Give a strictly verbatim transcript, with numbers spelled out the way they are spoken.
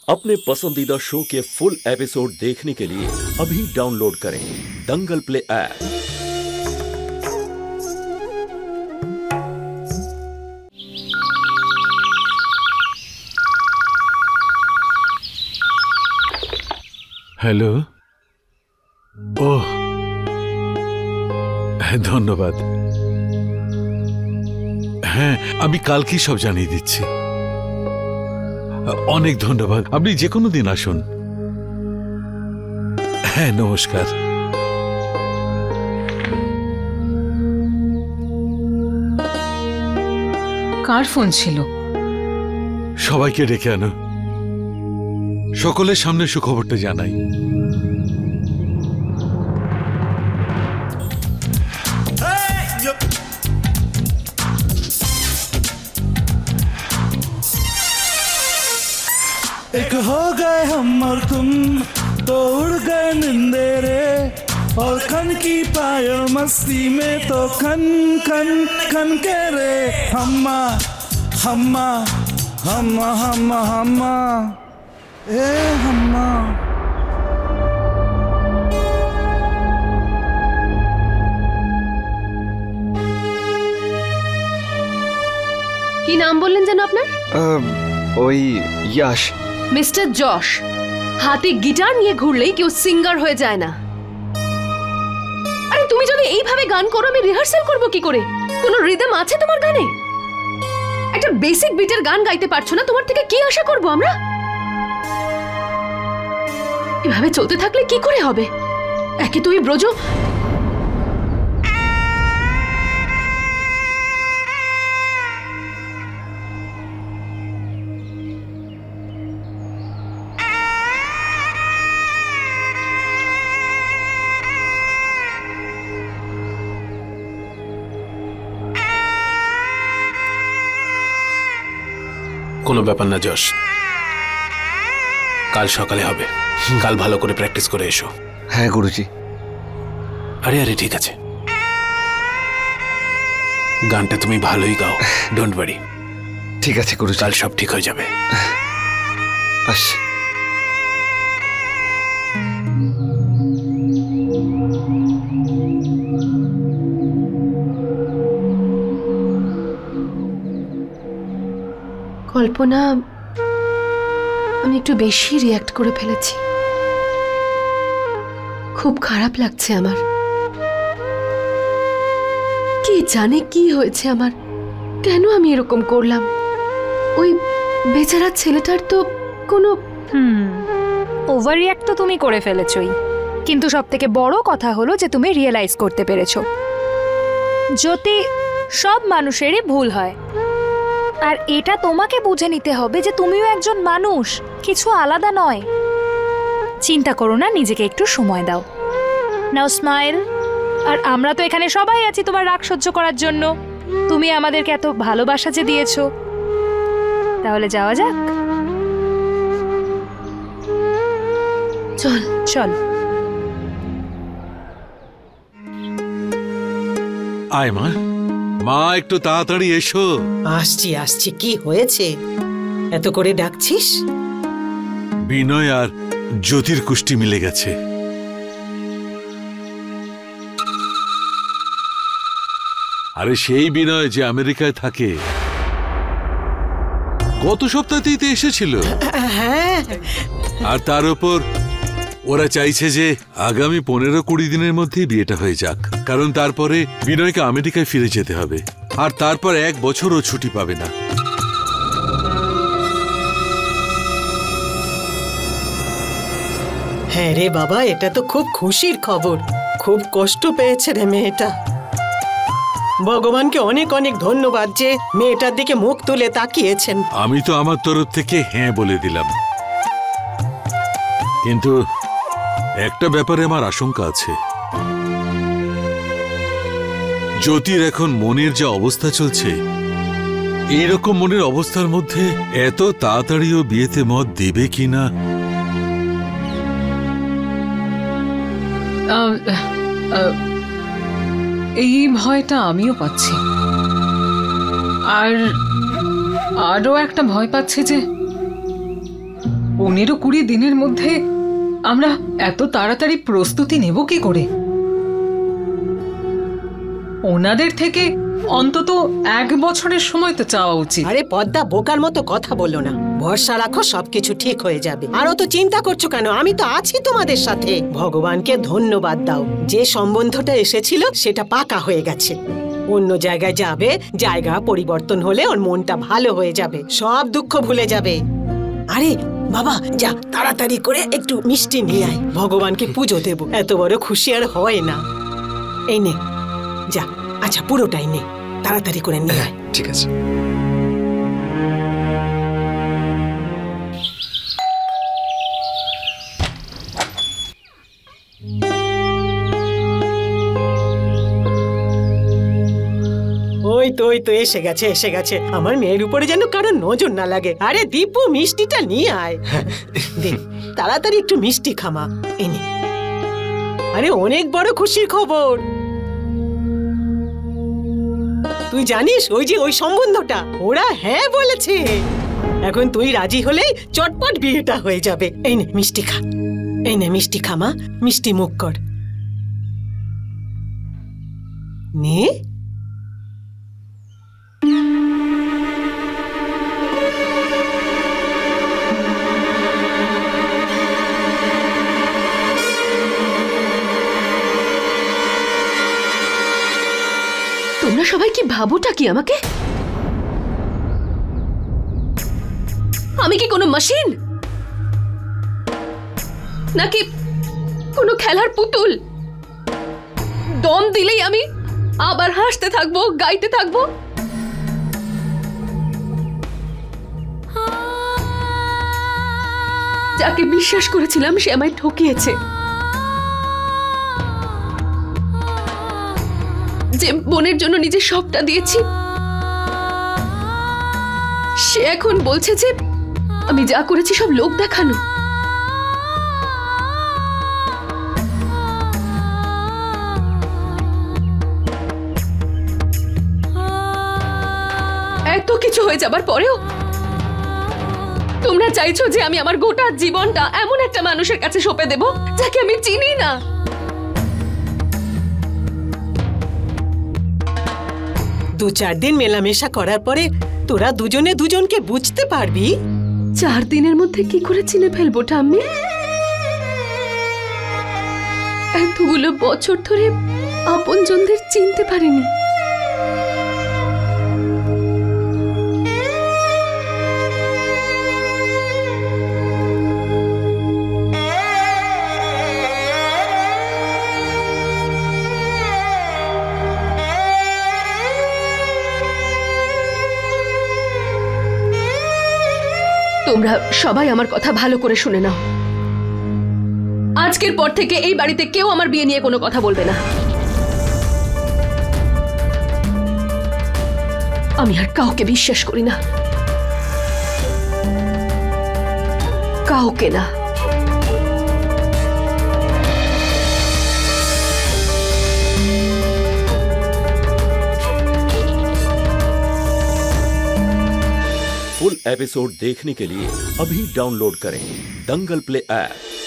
अपने पसंदीदा शो के फुल एपिसोड देखने के लिए अभी डाउनलोड करें Dangal play app. Hello. Oh, ধন্যবাদ। হ্যাঁ, আমি কালকেই সব জানিয়ে দিচ্ছি। অনেক ধন্যবাদ। আপনি যে কোনো দিন আসুন। হ্যাঁ, নমস্কার। কার ফোন ছিল? সবাইকে ডেকে আনো, সকলের সামনে সুখবরটা জানাই। एक हो गए हम और तुम तो उड़ गए निंदेरे और खन की पायो मस्ती में तो खन खन खन के रे हम्मा हम्मा हम्मा हम्मा हम्मा ए हम्मा। কি নাম বললেন যেন আপনার? ওই ইয়াশ। মিস্টার যশ, হাতে গিটার নিয়ে ঘুরলেই কেউ সিঙ্গার হয়ে যায় না। আরে তুমি যদি এইভাবে গান করো আমি রিহার্সাল করব কি করে? কোনো রিদম আছে তোমার গানে? একটা বেসিক বিটের গান গাইতে পারছো না, তোমার থেকে কি আশা করব আমরা? এভাবে চলতে থাকলে কি করে হবে? একে তুই ব্রজ, কোনো ব্যাপার না যশ, কাল সকালে হবে। কাল ভালো করে প্র্যাকটিস করে এসো। হ্যাঁ গুরুজি। আরে আরে ঠিক আছে, গানটা তুমি ভালোই গাও, ডোন্ট ওয়ারি। ঠিক আছে গুরুজি, কাল সব ঠিক হয়ে যাবে। আচ্ছা। কল্পনা, আমি একটু বেশি রিঅ্যাক্ট করে ফেলেছি। খুব খারাপ লাগছে আমার। কি জানে কি হয়েছে আমার, কেন আমি এরকম করলাম? ওই বেচারা ছেলেটার তো কোনো হুম ওভার রিঅ্যাক্ট তো তুমি করে ফেলেছই, কিন্তু সব থেকে বড় কথা হলো যে তুমি রিয়েলাইজ করতে পেরেছো জ্যোতি, সব মানুষেরই ভুল হয়। আর এটা তোমাকে বুঝে নিতে হবে যে তুমিও একজন মানুষ, কিছু আলাদা নয়। চিন্তা করো না, নিজেকে একটু সময় দাও। নাও স্মাইল। আর আমরা তো এখানে সবাই আছি তোমার রাগ সহ্য করার জন্য। তুমি আমাদেরকে এত ভালোবাসা যে দিয়েছো, তাহলে যাওয়া যাক। চল চল। আয় মা, মা একটু তাড়াতাড়ি এসো। আসছি আসছি। কি হয়েছে এত করে ডাকছিস? বিনয় আর জ্যোতির কুষ্টি মিলে গেছে। আরে সেই বিনয় যে আমেরিকায় থাকে, গত সপ্তাহতেই তো এসেছিল। হ্যাঁ। আর তার উপর ওরা চাইছে যে আগামী পনেরো কুড়ি দিনের মধ্যে বিয়েটা হয়ে যাক, কারণ তারপরে বিনয়কে আমেরিকায় ফিরে যেতে হবে, আর তারপর এক বছরও ছুটি পাবে না। হ্যাঁ রে বাবা, এটা তো খুব খুশির খবর। খুব কষ্ট পেয়েছে রে মেয়েটা। ভগবানকে অনেক অনেক ধন্যবাদ যে মেয়েটার দিকে মুখ তুলে তাকিয়েছেন। আমি তো আমার তরফ থেকে হ্যাঁ বলে দিলাম, কিন্তু একটা ব্যাপারে আমার আশঙ্কা আছে। জ্যোতির এখন মনের যা অবস্থা চলছে, এইরকম মনের অবস্থার মধ্যে এত তাড়াতাড়িও বিয়েতে মত দেবে কিনা। এই ভয়টা আমিও পাচ্ছি। আর আরো একটা ভয় পাচ্ছে যে পনেরো কুড়ি দিনের মধ্যে আমরা এত তাড়াতাড়ি প্রস্তুতি নেব কি করে? ওনাদের থেকে অন্তত এক বছরের সময় তো চাওয়া উচিত। আরে পদ্মা, বোকার মতো কথা বলো না। ভরসা রাখো, সবকিছু ঠিক হয়ে যাবে। আর অত চিন্তা করছো কেন? আমি তো আছি তোমাদের সাথে। ভগবানকে ধন্যবাদ দাও, যে সম্বন্ধটা এসেছিল সেটা পাকা হয়ে গেছে। অন্য জায়গায় যাবে, জায়গা পরিবর্তন হলে ওর মনটা ভালো হয়ে যাবে, সব দুঃখ ভুলে যাবে। আরে বাবা, যা তাড়াতাড়ি করে একটু মিষ্টি নিয়ে আয়, ভগবানকে পুজো দেব। এত বড় খুশি আর হয় না। এই নে, যা। আচ্ছা, পুরোটাই নে, তাড়াতাড়ি করে নিয়ে আয়। ঠিক আছে। ওই তো ওই তো এসে গেছে এসে গেছে। আমার মেয়ের উপরে যেন কারো নজর না লাগে। আরে দীপু, মিষ্টিটা নিয়ে আয়। দে, তাড়াতাড়ি একটু মিষ্টি খামা। এনে। আরে অনেক বড় খুশির খবর। তুই জানিস ওই যে ওই সম্বন্ধটা, ওরা হ্যাঁ বলেছে। এখন তুই রাজি হলেই চটপট বিয়েটা হয়ে যাবে। এই নে মিষ্টি খা, এই নে মিষ্টি খামা, মিষ্টি মুখ কর। নে। তোমরা সবাই কি ভাবোটা কি আমাকে? আমি কি কোনো মেশিন নাকি কোনো খেলার পুতুল? দম দিলেই আমি আবার হাসতে থাকবো, গাইতে থাকবো? যাকে বিশ্বাস করেছিলাম সে আমায় ঠকিয়েছে। যে বোনের জন্য নিজের সবটা দিয়েছি, সে এখন বলছে যে আমি যা করেছি সব লোক দেখানো। এত কিছু হয়ে যাবার পরেও তোমরা চাইছো যে আমি আমার গোটা জীবনটা এমন একটা মানুষের কাছে সঁপে দেব যাকে আমি চিনি না। দু চার দিন মেলামেশা করার পরে তোরা দুজনে দুজনকে বুঝতে পারবি। চার দিনের মধ্যে কি করে চিনে ফেলবো ঠাম্মি? এতগুলো বছর ধরে আপনজনদের চিনতে পারিনি। তোমরা সবাই আমার কথা ভালো করে শুনে নাও। আজকের পর থেকে এই বাড়িতে কেউ আমার বিয়ে নিয়ে কোনো কথা বলবে না। আমি আর কাউকে বিশ্বাস করি না, কাউকে না। फुल एपिसोड देखने के लिए अभी डाउनलोड करें दंगल प्ले ऐप।